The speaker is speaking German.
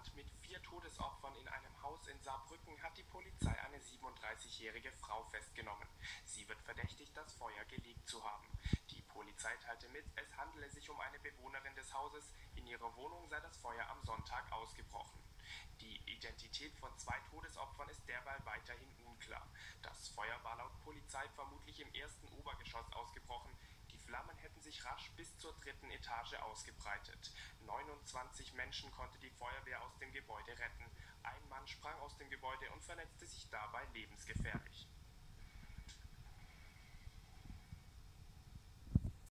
Brand mit 4 Todesopfern in einem Haus in Saarbrücken hat die Polizei eine 37-jährige Frau festgenommen. Sie wird verdächtigt, das Feuer gelegt zu haben. Die Polizei teilte mit, es handele sich um eine Bewohnerin des Hauses. In ihrer Wohnung sei das Feuer am Sonntag ausgebrochen. Die Identität von 2 Todesopfern ist derweil weiterhin unklar. Das Feuer war laut Polizei vermutlich im ersten Obergeschoss ausgebrochen. Die Flammen hätten sich rasch bis zur 3. Etage ausgebreitet. 29 Menschen konnte die Feuerwehr aus dem Gebäude retten. Ein Mann sprang aus dem Gebäude und verletzte sich dabei lebensgefährlich.